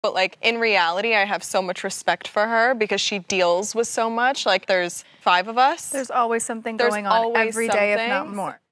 But, like, in reality, I have so much respect for her because she deals with so much. Like, there's 5 of us. There's always something going on every day, if not more.